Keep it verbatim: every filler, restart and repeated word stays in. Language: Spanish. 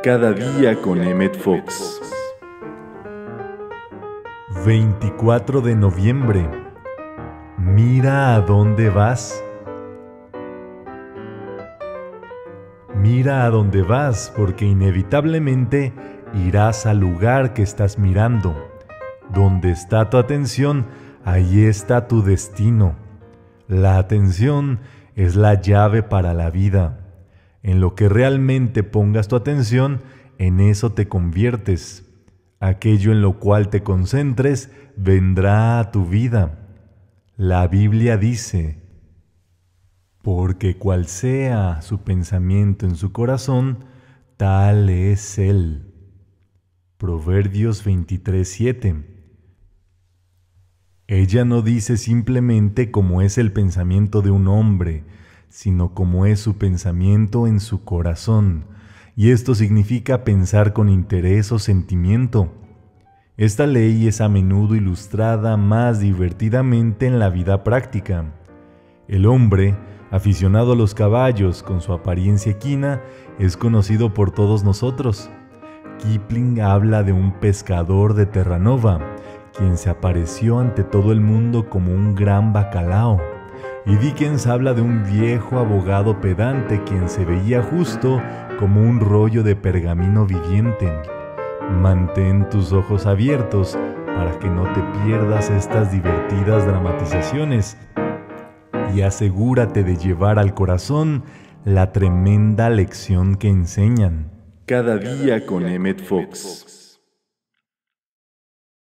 Cada día con Emmet Fox. veinticuatro de noviembre. Mira a dónde vas. Mira a dónde vas, porque inevitablemente irás al lugar que estás mirando. Donde está tu atención, ahí está tu destino. La atención es la llave para la vida. En lo que realmente pongas tu atención, en eso te conviertes. Aquello en lo cual te concentres, vendrá a tu vida. La Biblia dice: porque cual sea su pensamiento en su corazón, tal es él. Proverbios veintitrés, siete. Ella no dice simplemente cómo es el pensamiento de un hombre, sino cómo es su pensamiento en su corazón, y esto significa pensar con interés o sentimiento. Esta ley es a menudo ilustrada más divertidamente en la vida práctica. El hombre, aficionado a los caballos con su apariencia equina, es conocido por todos nosotros. Kipling habla de un pescador de Terranova, quien se apareció ante todo el mundo como un gran bacalao. Y Dickens habla de un viejo abogado pedante quien se veía justo como un rollo de pergamino viviente. Mantén tus ojos abiertos para que no te pierdas estas divertidas dramatizaciones y asegúrate de llevar al corazón la tremenda lección que enseñan. Cada día con Emmet Fox.